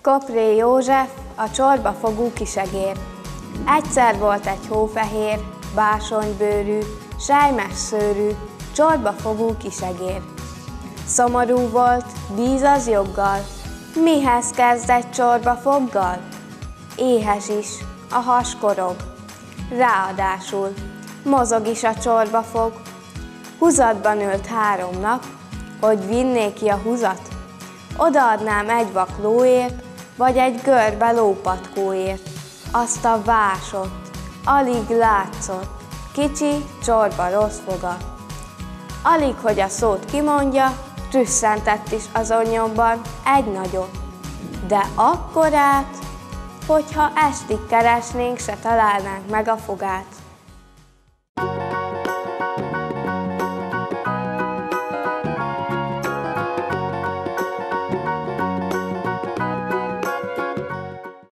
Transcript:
Kopré József, a csorbafogú kisegér. Egyszer volt egy hófehér, básonybőrű, selymes szőrű, csorbafogú kisegér. Szomorú volt, bíz az joggal, mihez kezd egy csorbafoggal? Éhes is, a has korog, ráadásul mozog is a csorbafog. Húzatban ült 3 nap, hogy vinné ki a húzat. Odaadnám egy vak lóért, vagy egy görbe lópatkóért. Azt a vásot, alig látszott, kicsi, csorba rossz foga. Alig, hogy a szót kimondja, trüsszentett is azon nyomban egy nagyot. De akkorát, hogyha estig keresnénk, se találnánk meg a fogát.